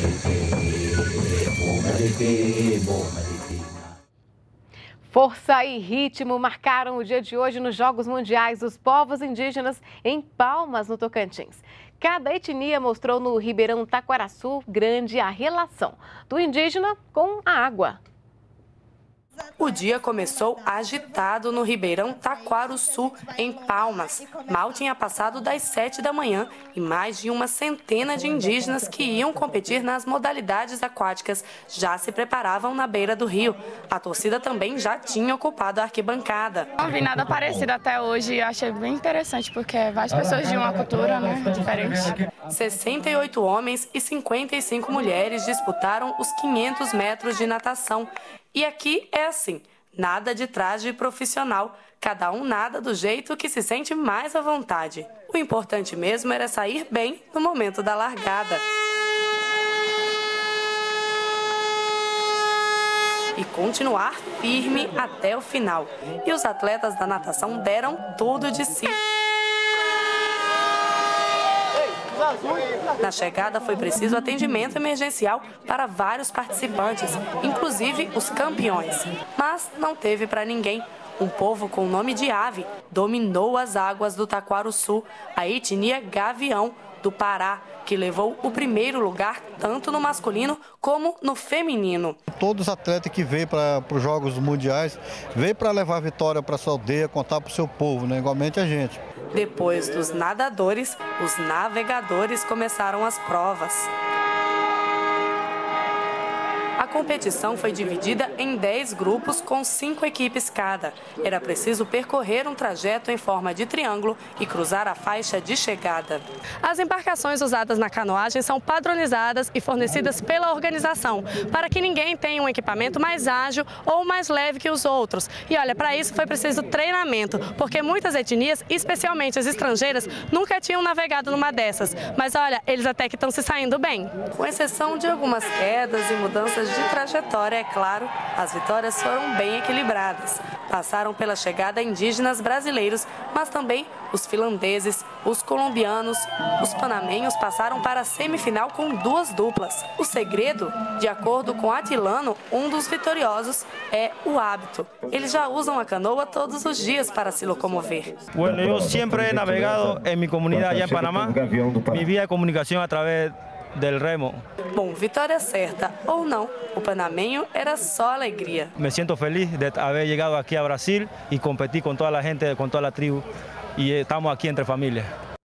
Força e ritmo marcaram o dia de hoje nos Jogos Mundiais dos Povos Indígenas em Palmas, no Tocantins. Cada etnia mostrou no Ribeirão Taquaraçu Grande a relação do indígena com a água. O dia começou agitado no Ribeirão Taquaraçu, em Palmas. Mal tinha passado das 7 da manhã e mais de uma centena de indígenas que iam competir nas modalidades aquáticas já se preparavam na beira do rio. A torcida também já tinha ocupado a arquibancada. Não vi nada parecido até hoje e achei bem interessante porque várias pessoas de uma cultura, diferente. 68 homens e 55 mulheres disputaram os 500 metros de natação. E aqui é assim, nada de traje profissional, cada um nada do jeito que se sente mais à vontade. O importante mesmo era sair bem no momento da largada. E continuar firme até o final. E os atletas da natação deram tudo de si. Na chegada foi preciso atendimento emergencial para vários participantes, inclusive os campeões. Mas não teve para ninguém. Um povo com o nome de ave dominou as águas do Taquaraçu, a etnia Gavião do Pará, que levou o primeiro lugar tanto no masculino como no feminino. Todos os atletas que vêm para os Jogos Mundiais, vêm para levar a vitória para sua aldeia, contar para o seu povo, igualmente a gente. Depois dos nadadores, os navegadores começaram as provas. A competição foi dividida em 10 grupos com 5 equipes cada. Era preciso percorrer um trajeto em forma de triângulo e cruzar a faixa de chegada. As embarcações usadas na canoagem são padronizadas e fornecidas pela organização, para que ninguém tenha um equipamento mais ágil ou mais leve que os outros. E olha, para isso foi preciso treinamento, porque muitas etnias, especialmente as estrangeiras, nunca tinham navegado numa dessas. Mas olha, eles até que estão se saindo bem. Com exceção de algumas quedas e mudanças de trajetória, é claro, as vitórias foram bem equilibradas. Passaram pela chegada indígenas brasileiros, mas também os finlandeses, os colombianos, os panamenhos passaram para a semifinal com 2 duplas. O segredo, de acordo com Atilano, um dos vitoriosos, é o hábito. Eles já usam a canoa todos os dias para se locomover. Bueno, eu sempre he navegado em minha comunidade em Panamá. Minha via de comunicação através del remo. Bom, vitória certa ou não, o panamenho era só alegria. Me sinto feliz de haber chegado aqui a Brasil e competir com toda a gente, com toda a tribo, e estamos aqui entre família.